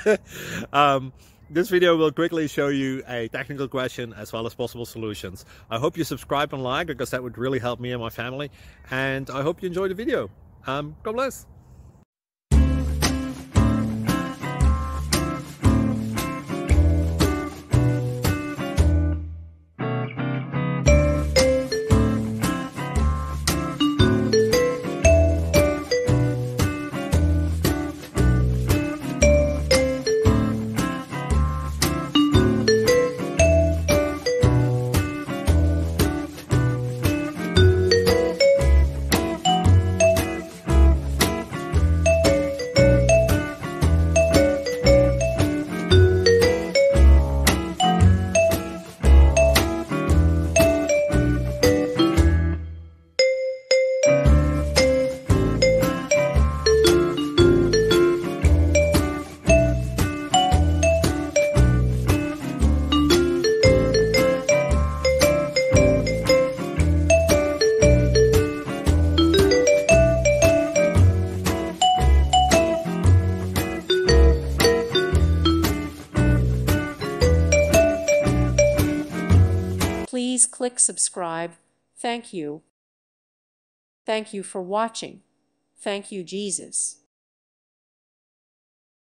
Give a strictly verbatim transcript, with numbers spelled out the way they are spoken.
um, this video will quickly show you a technical question as well as possible solutions. I hope you subscribe and like, because that would really help me and my family. And I hope you enjoy the video. Um, God bless. Please click subscribe. Thank you. Thank you for watching. Thank you, Jesus.